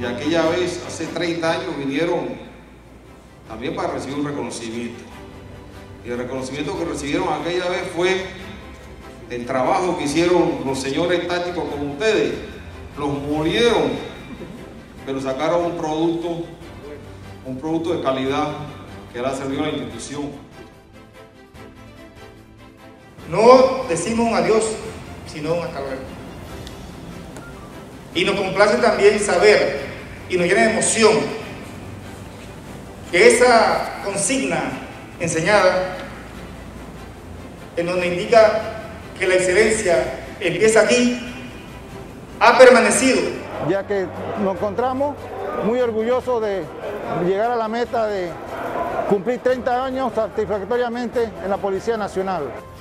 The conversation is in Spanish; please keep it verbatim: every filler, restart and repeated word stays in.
porque aquella vez, hace treinta años, vinieron también para recibir un reconocimiento. Y el reconocimiento que recibieron aquella vez fue el trabajo que hicieron los señores tácticos como ustedes. Los murieron, pero sacaron un producto, un producto de calidad que le ha servido a la institución. No decimos un adiós, sino un hasta luego. Y nos complace también saber, y nos llena de emoción, que esa consigna enseñada, en donde indica que la excelencia empieza aquí, ha permanecido. Ya que nos encontramos muy orgullosos de llegar a la meta de cumplir treinta años satisfactoriamente en la Policía Nacional.